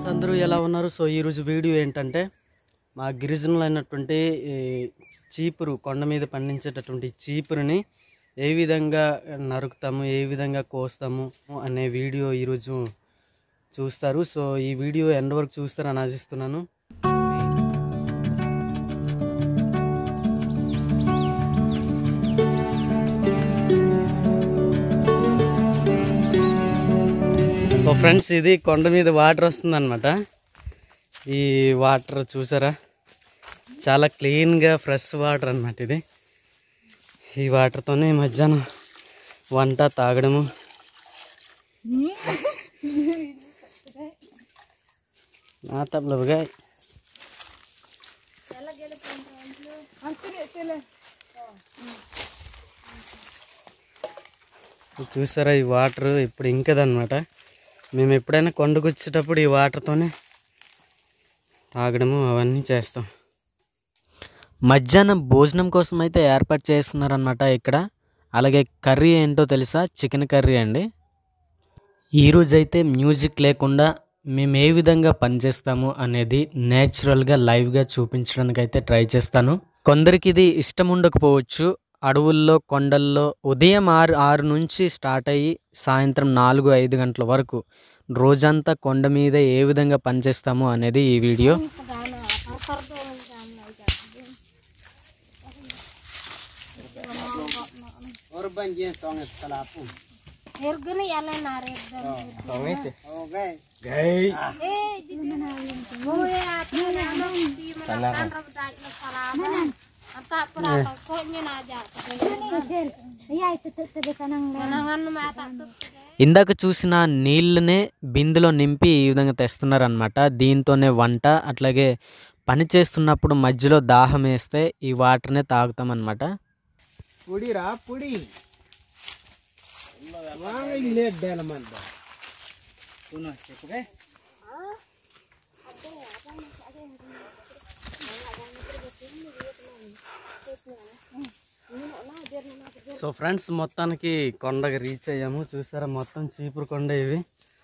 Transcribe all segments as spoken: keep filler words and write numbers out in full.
అందరూ ఎలా ఉన్నారు? సో ఈరోజు వీడియో ఏంటంటే మా గిరిజనులైనటువంటి చీపురు కొండ మీద పండించేటటువంటి చీపురుని ఏ విధంగా నరుకుతాము, ఏ విధంగా కోస్తాము అనే వీడియో ఈరోజు చూస్తారు. సో ఈ వీడియో ఎండ్ వరకు చూస్తారని ఆశిస్తున్నాను. సో ఫ్రెండ్స్, ఇది కొండ మీద వాటర్ వస్తుందన్నమాట. ఈ వాటర్ చూసారా, చాలా క్లీన్గా ఫ్రెష్ వాటర్ అన్నమాట. ఇది ఈ వాటర్తోనే మధ్యాహ్నం వంట తాగడము. నా తప్పలుగా చూసారా, ఈ వాటర్ ఇప్పుడు ఇంకదన్నమాట. మేము ఎప్పుడైనా కొండకు వచ్చేటప్పుడు ఈ వాటర్తోనే తాగడము అవన్నీ చేస్తాం. మధ్యాహ్నం భోజనం కోసం అయితే ఏర్పాటు చేస్తున్నారనమాట ఇక్కడ. అలాగే కర్రీ ఏంటో తెలుసా? చికెన్ కర్రీ అండి. ఈరోజైతే మ్యూజిక్ లేకుండా మేము ఏ విధంగా పనిచేస్తాము అనేది నేచురల్గా లైవ్గా చూపించడానికి అయితే ట్రై చేస్తాను. కొందరికి ఇది ఇష్టం ఉండకపోవచ్చు. అడవుల్లో కొండల్లో ఉదయం ఆరు ఆరు నుంచి స్టార్ట్ అయ్యి సాయంత్రం నాలుగు ఐదు గంటల వరకు రోజంతా కొండ మీద ఏ విధంగా పనిచేస్తాము అనేది ఈ వీడియో. ఇందాక చూసిన నీళ్ళనే బిందులో నింపి ఈ విధంగా తెస్తున్నారనమాట. దీంతోనే వంట, అట్లాగే పని చేస్తున్నప్పుడు మధ్యలో దాహం వేస్తే ఈ వాటర్నే తాగుతామన్నమాట. సో ఫ్రెండ్స్, మొత్తానికి కొండకి రీచ్ అయ్యాము. చూసారా, మొత్తం చీపురు కొండ ఇవి.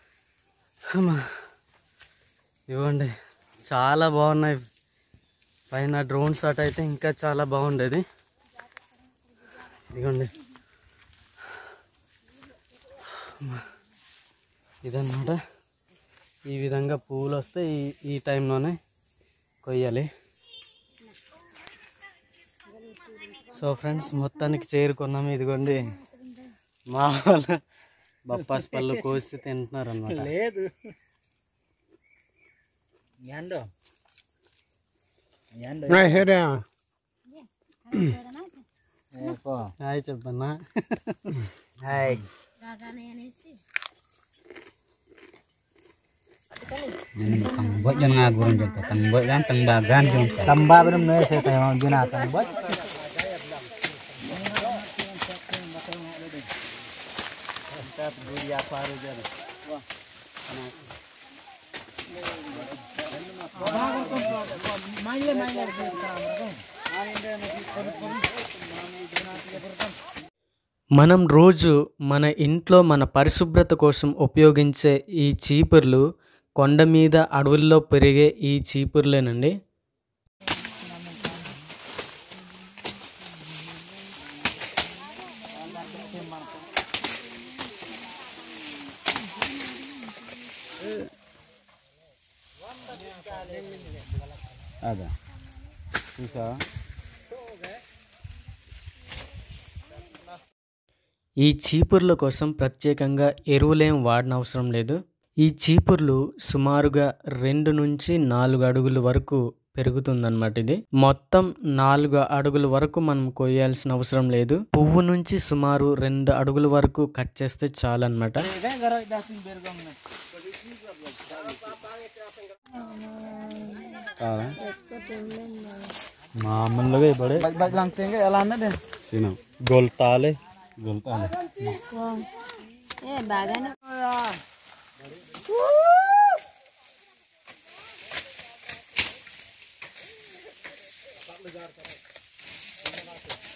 ఇవ్వండి, చాలా బాగున్నాయి. పైన డ్రోన్ షాట్ అయితే ఇంకా చాలా బాగుండేది. ఇదిగోండి, ఇదన్నమాట. ఈ విధంగా పువ్వులు వస్తే ఈ ఈ టైంలోనే కొయ్యాలి. సో ఫ్రెండ్స్, మొత్తానికి చేరుకున్నాము. ఇదిగోండి, మా వాళ్ళు బొప్పాస్ పళ్ళు కోసి తింటున్నారు అన్నమాట. లేదు హాయ్ చెప్పన్నా. Hi buat jangan ngagurun juga tang buat kan tang bagan juga tambah belum nih saya tanya mau binatang buat kita beli apa aja deh. Wah, మనం రోజు మన ఇంట్లో మన పరిశుభ్రత కోసం ఉపయోగించే ఈ చీపుర్లు కొండ మీద అడవుల్లో పెరిగే ఈ చీపుర్లేనండి. అదా చూసా, ఈ చీపుర్ల కోసం ప్రత్యేకంగా ఎరువులేం వాడనవసరం లేదు. ఈ చీపుర్లు సుమారుగా రెండు నుంచి నాలుగు అడుగుల వరకు పెరుగుతుందన్నమాట. ఇది మొత్తం నాలుగు అడుగుల వరకు మనం కొయ్యాల్సిన అవసరం లేదు. పువ్వు నుంచి సుమారు రెండు అడుగుల వరకు కట్ చేస్తే చాలు అన్నమాట. మామూలుగా ఇప్పుడే గొల్తాలే గొల్తాలే బాగానే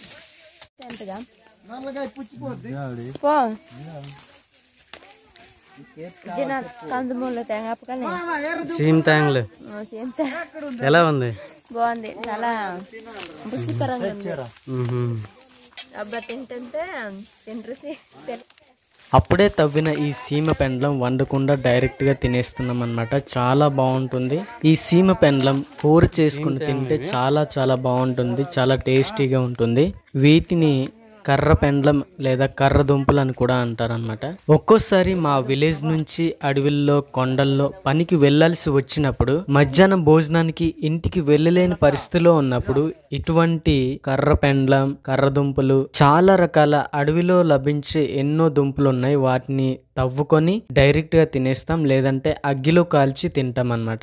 పుచ్చిపోద్ది. కందుమూల తేంగ సీమ్ ట్యాంగ్లు ఎలా ఉంది? బాగుంది, చాలా రుచికరంగా ఉంది. అబ్బా తింటుంటే తింటే అప్పుడే తవ్విన ఈ సీమ పెండలం వండకుండా డైరెక్ట్గా తినేస్తున్నాం అన్నమాట. చాలా బాగుంటుంది ఈ సీమ పెండలం. కూర చేసుకుని తింటే చాలా చాలా బాగుంటుంది, చాలా టేస్టీగా ఉంటుంది. వీటిని కర్ర పెండలం లేదా కర్ర దుంపలు అని కూడా అంటారనమాట. ఒక్కోసారి మా విలేజ్ నుంచి అడవిల్లో కొండల్లో పనికి వెళ్ళాల్సి వచ్చినప్పుడు మధ్యాహ్నం భోజనానికి ఇంటికి వెళ్ళలేని పరిస్థితిలో ఉన్నప్పుడు ఇటువంటి కర్ర పెండలం, కర్ర దుంపలు, చాలా రకాల అడవిలో లభించే ఎన్నో దుంపలు ఉన్నాయి. వాటిని తవ్వుకొని డైరెక్ట్ గా తినేస్తాం, లేదంటే అగ్గిలో కాల్చి తింటాం అన్నమాట.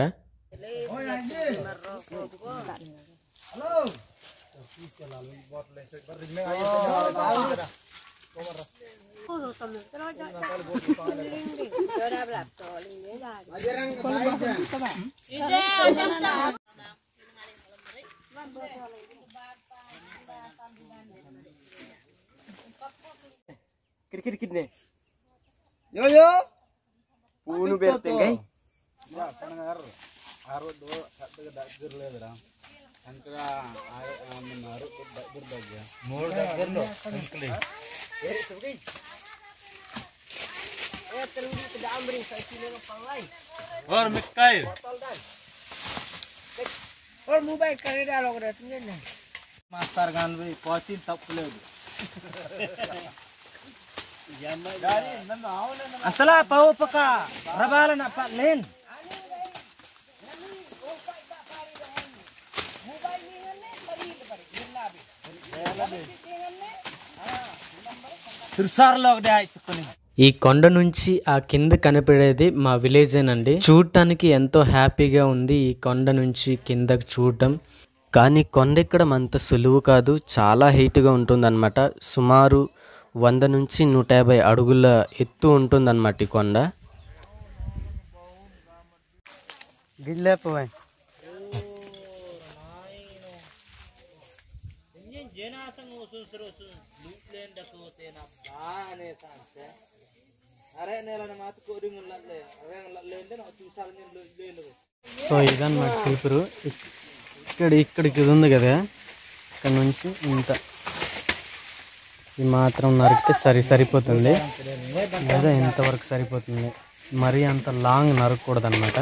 Kiri-kiri kini. Yo yo. Punu bertenggai. Ya, pendengar. Harus do satu dagger leder. Antara menaruh dagger dagger. More dagger lo. Kali. Eh, tuh Eh, terus ke amri saya sini pangai. Or mikai. Or mobile kare dah log dah tuh ni. Master gan we kosin tak boleh. Asala pau paka rabala nak pak len. Tersar log dah itu kini. ఈ కొండ నుంచి ఆ కింద కనపడేది మా విలేజేనండి. చూడటానికి ఎంతో హ్యాపీగా ఉంది ఈ కొండ నుంచి కిందకి చూడటం. కానీ కొండ ఎక్కడం అంత సులువు కాదు, చాలా హైట్గా ఉంటుందన్నమాట. సుమారు వంద నుంచి నూట యాభై అడుగుల ఎత్తు ఉంటుందన్నమాట ఈ కొండ. గిల్లేపోయి సో ఇదన్నమాట చీపురు. ఇక్కడ ఇక్కడికి ఇది ఉంది కదా, ఇక్కడ నుంచి ఇంత ఇది మాత్రం నరికితే సరి సరిపోతుంది లేదా ఇంతవరకు సరిపోతుంది. మరీ అంత లాంగ్ నరకూడదు అనమాట.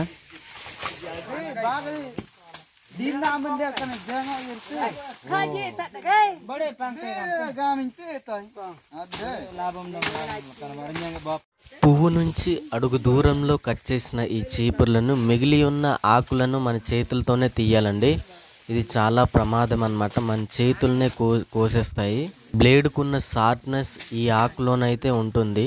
పువ్వు నుంచి అడుగు దూరంలో కట్ చేసిన ఈ చీపుర్లను మిగిలి ఉన్న ఆకులను మన చేతులతోనే తీయాలండి. ఇది చాలా ప్రమాదం అన్నమాట, మన చేతులనే కో కోసేస్తాయి. బ్లేడ్కున్న షార్ప్నెస్ ఈ ఆకులోనైతే ఉంటుంది.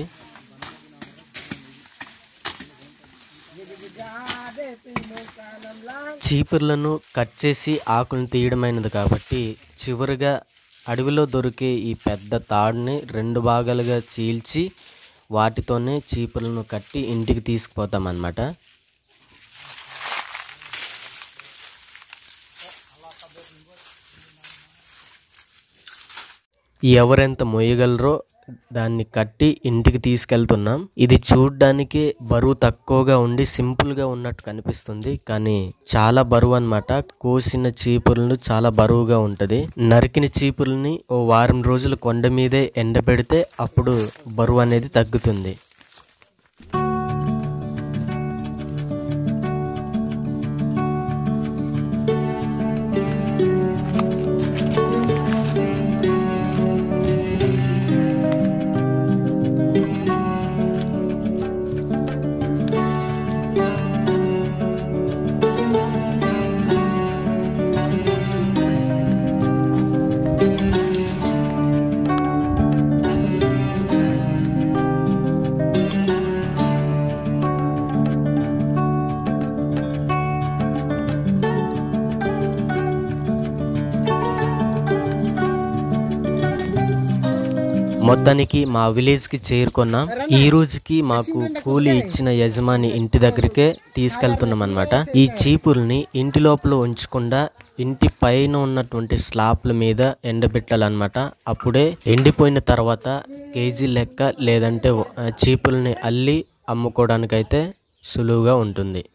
చీపుర్లను కట్ చేసి ఆకులను తీయడమైనది కాబట్టి చివరిగా అడవిలో దొరికే ఈ పెద్ద తాడుని రెండు భాగాలుగా చీల్చి వాటితోనే చీపుర్లను కట్టి ఇంటికి తీసుకుపోతాం అన్నమాట. ఎవరెంత మొయ్యగలరో దాన్ని కట్టి ఇంటికి తీసుకెళ్తున్నాం. ఇది చూడ్డానికి బరువు తక్కువగా ఉండి సింపుల్గా ఉన్నట్టు కనిపిస్తుంది, కానీ చాలా బరువు అన్నమాట. కోసిన చీపుర్లను చాలా బరువుగా ఉంటుంది. నరికిన చీపుర్లని ఓ వారం రోజులు కొండ మీదే ఎండబెడితే అప్పుడు బరువు అనేది తగ్గుతుంది. మొత్తానికి మా విలేజ్కి చేరుకున్నాం. ఈ రోజుకి మాకు కూలి ఇచ్చిన యజమాని ఇంటి దగ్గరికే తీసుకెళ్తున్నాం అన్నమాట. ఈ చీపుల్ని ఇంటి లోపల ఉంచకుండా ఇంటి పైన ఉన్నటువంటి స్లాబ్ల మీద ఎండబెట్టాలన్నమాట. అప్పుడే ఎండిపోయిన తర్వాత కేజీ లెక్క లేదంటే చీపుల్ని అల్లి అమ్ముకోవడానికైతే సులువుగా ఉంటుంది.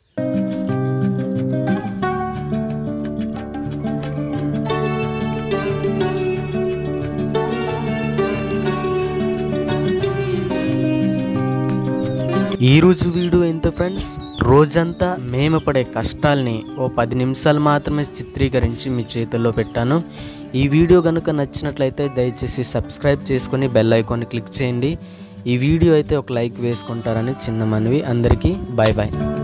ఈరోజు వీడియో ఎంత ఫ్రెండ్స్, రోజంతా మేము పడే కష్టాల్ని ఓ పది నిమిషాలు మాత్రమే చిత్రీకరించి మీ చేతుల్లో పెట్టాను. ఈ వీడియో కనుక నచ్చినట్లయితే దయచేసి సబ్స్క్రైబ్ చేసుకొని బెల్ ఐకాన్ క్లిక్ చేయండి. ఈ వీడియో అయితే ఒక లైక్ వేసుకుంటారని చిన్న మనవి. అందరికీ బాయ్ బాయ్.